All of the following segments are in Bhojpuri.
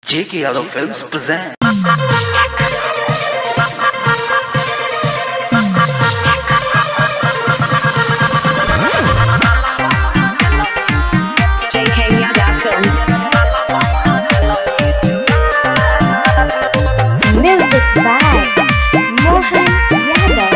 J.K. Yadav Films present. J.K. Yadav Films. Music by Mohan Yadav.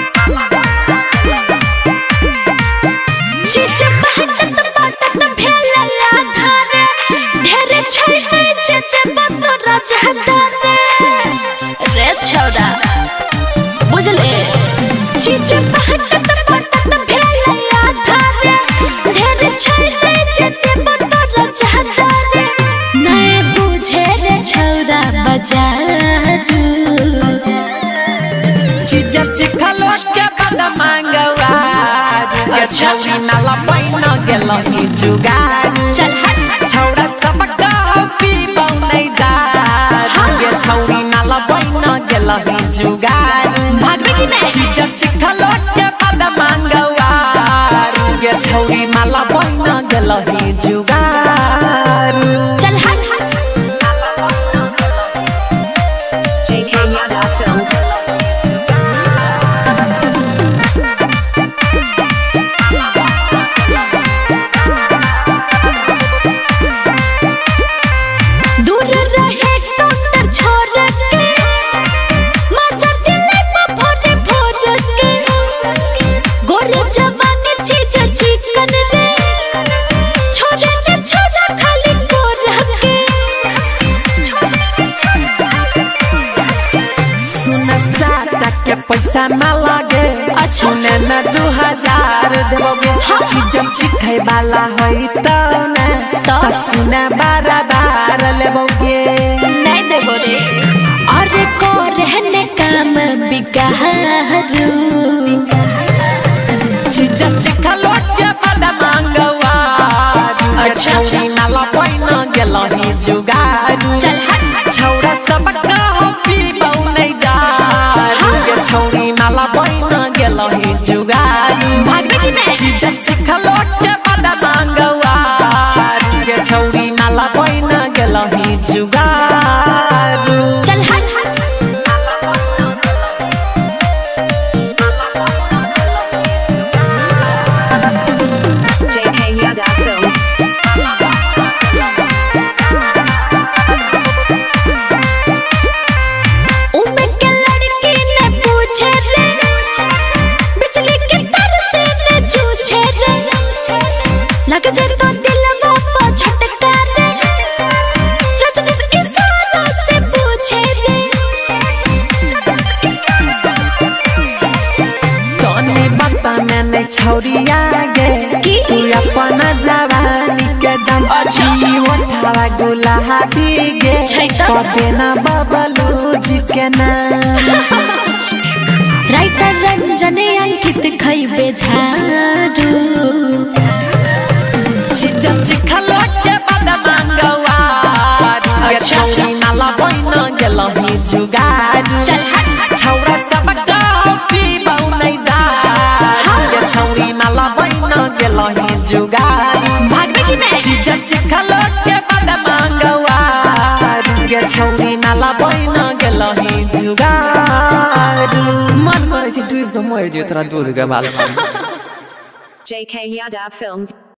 चीज़ बहत बाटत भेला धारे ढेरे छैले चचे बतरा जहदारे रे छौड़ा बुझले चीज़ बहत बाटत भेला धारे ढेरे छैले चचे बतरा जहदारे नए बुझे रे छौड़ा बाजारू चीज़ चिखलो के बद मांगवा अच्छा नाला पैन गेलो ही जुगारू चल हट छौड़ा सब कॉपी बनई दार ये छौड़ी नाला पैन गेलो ही जुगारू भाभी की नहीं चीज़ चिखलो के बद मांगवा ये छौड़ी नाला पैन गेलो ही जुगारू चल हट J.K. Yadav Films. दूर रहे काउंटर छोड़ के मजा दिले में भोरे भोर के गोरे जवानी चीज चिकन रे छोड़े ने छोड़ा खाली गोर के सुन साटा के पैसा न लगे सुने न 2000 देबोगे चीज चिखै वाला होई त न त सुने बार लेबोगे नहीं देबो रे अरे को रहने काम बिगारू चीज चिखलो के बद मांगवा अच्छा। छौरी नाला पैन गेलो ही जुगारू चल हट छौरा सब कॉपी बनई दार ये छौरी नाला पैन गेलो ही जुगारू भाभी की नहीं चीज़ चिखलो के बद मांगवा ये छौरी नाला पैन गेलो ही जुगारू चल हट J.K. Yadav Films. उम्र के लड़की ने पूछे रे बिजली के तार से न जूझे रे लग जे तो दिलवा पर झटका रे रजनी से इशारों से पूछे रे तोने बता मैंने छौरी आगे की? तू अपना जवानी के दम अच्छा। जी उठावा गुलाबी गे छै त? पते ना बबलू जी के नाम राइटर रंजन अंकित खइबे झारू चीज़ चिखलो के बद मांगवा ये अच्छा। छौरी नाला पैन गेलो ही जुगारू चल हट छौरा सब कॉपी बनई दार ये छौरी नाला पैन गेलो ही जुगारू भाभी की नहीं चीज़ चिखलो के बद मांगवा ये छौरी नाला पैन गेलो ही जुगारू मन करे छै डूब के मर जे तोरा दूध के बाल J.K. Yadav Films.